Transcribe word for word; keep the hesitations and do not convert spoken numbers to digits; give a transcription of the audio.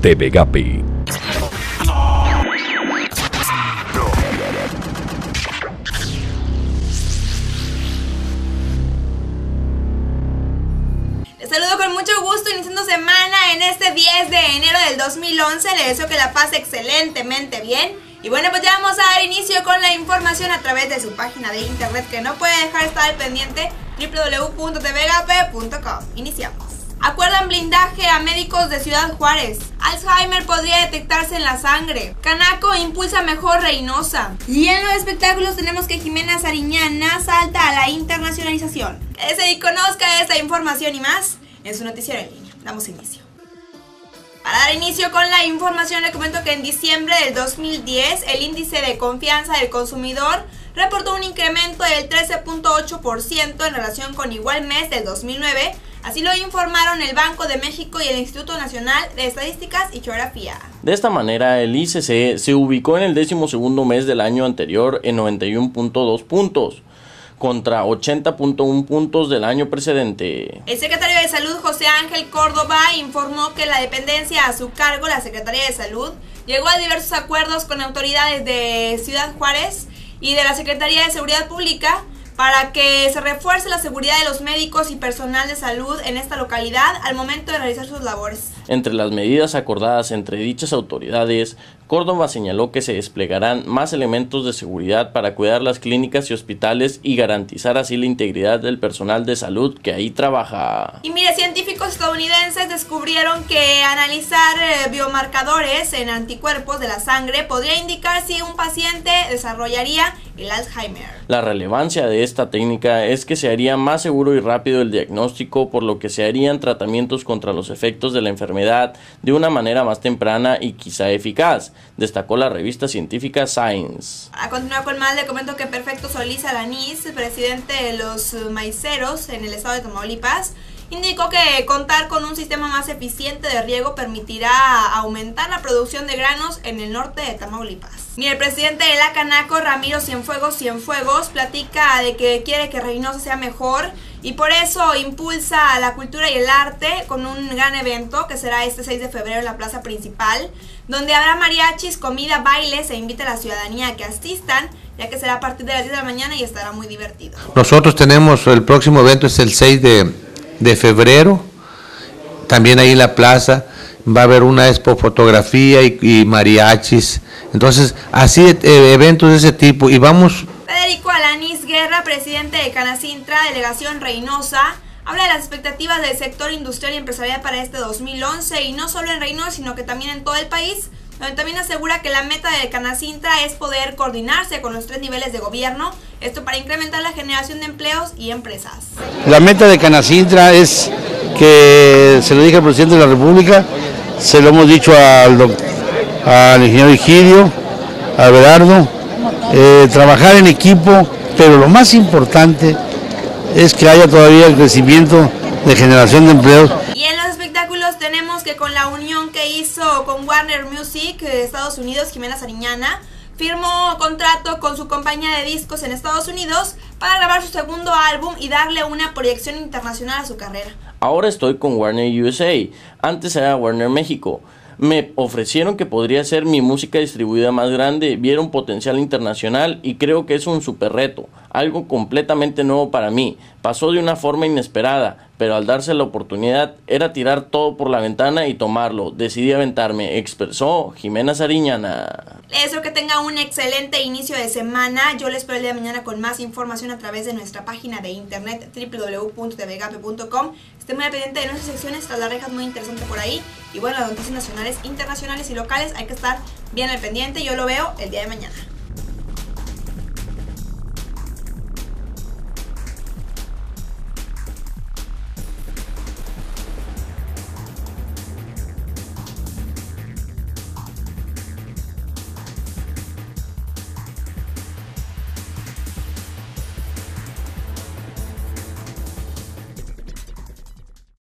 T V Gapi. Les saludo con mucho gusto iniciando semana en este diez de enero del dos mil once. Les deseo que la pase excelentemente bien. Y bueno, pues ya vamos a dar inicio con la información a través de su página de internet que no puede dejar de estar al pendiente, doble u doble u doble u punto t v gape punto com. Iniciamos. Acuerdan blindaje a médicos de Ciudad Juárez. Alzheimer podría detectarse en la sangre. Canaco impulsa mejor Reynosa. Y en los espectáculos tenemos que Jimena Sariñana salta a la internacionalización. Ese y conozca esta información y más en su noticiero en línea. Damos inicio. Para dar inicio con la información, le comento que en diciembre del dos mil diez el índice de confianza del consumidor reportó un incremento del trece punto ocho por ciento en relación con igual mes del dos mil nueve. Así lo informaron el Banco de México y el Instituto Nacional de Estadísticas y Geografía. De esta manera, el I C C se ubicó en el décimo segundo mes del año anterior en noventa y uno punto dos puntos, contra ochenta punto uno puntos del año precedente. El secretario de Salud, José Ángel Córdoba, informó que la dependencia a su cargo, la Secretaría de Salud, llegó a diversos acuerdos con autoridades de Ciudad Juárez y de la Secretaría de Seguridad Pública para que se refuerce la seguridad de los médicos y personal de salud en esta localidad al momento de realizar sus labores. Entre las medidas acordadas entre dichas autoridades, Córdoba señaló que se desplegarán más elementos de seguridad para cuidar las clínicas y hospitales y garantizar así la integridad del personal de salud que ahí trabaja. Y mire, científicos estadounidenses descubrieron que analizar eh, biomarcadores en anticuerpos de la sangre podría indicar si un paciente desarrollaría el Alzheimer. La relevancia de esta técnica es que se haría más seguro y rápido el diagnóstico, por lo que se harían tratamientos contra los efectos de la enfermedad de una manera más temprana y quizá eficaz, destacó la revista científica Science. A continuar con más, le comento que Perfecto Solís Alanís, presidente de los maiceros en el estado de Tamaulipas, indicó que contar con un sistema más eficiente de riego permitirá aumentar la producción de granos en el norte de Tamaulipas. Mira, el presidente de la Canaco, Ramiro Cienfuegos Cienfuegos, platica de que quiere que Reynosa sea mejor y por eso impulsa la cultura y el arte con un gran evento que será este seis de febrero en la plaza principal, donde habrá mariachis, comida, bailes e invita a la ciudadanía a que asistan, ya que será a partir de las diez de la mañana y estará muy divertido. Nosotros tenemos, el próximo evento es el seis de febrero, también ahí en la plaza va a haber una expo fotografía y, y mariachis, entonces así eh, eventos de ese tipo y vamos. Federico Alanís Guerra, presidente de Canacintra, delegación Reynosa, habla de las expectativas del sector industrial y empresarial para este dos mil once y no solo en Reynosa sino que también en todo el país, donde también asegura que la meta de Canacintra es poder coordinarse con los tres niveles de gobierno, esto para incrementar la generación de empleos y empresas. La meta de Canacintra es que, se lo dije al presidente de la República, se lo hemos dicho al, al ingeniero Egidio, a Berardo, eh, trabajar en equipo, pero lo más importante es que haya todavía el crecimiento de generación de empleos. Y en los espectáculos tenemos que con la unión que hizo con Warner Music de Estados Unidos, Jimena Sariñana firmó contrato con su compañía de discos en Estados Unidos para grabar su segundo álbum y darle una proyección internacional a su carrera. Ahora estoy con Warner U S A, antes era Warner México. Me ofrecieron que podría ser mi música distribuida más grande, vieron potencial internacional y creo que es un super reto, algo completamente nuevo para mí. Pasó de una forma inesperada, pero al darse la oportunidad era tirar todo por la ventana y tomarlo. Decidí aventarme, expresó Jimena Sariñana. Les deseo que tenga un excelente inicio de semana. Yo les espero el día de mañana con más información a través de nuestra página de internet, doble u doble u doble u punto t v gape punto com. Estén muy al pendiente de nuestras secciones, tras las rejas, muy interesante por ahí. Y bueno, las noticias nacionales, internacionales y locales hay que estar bien al pendiente. Yo lo veo el día de mañana.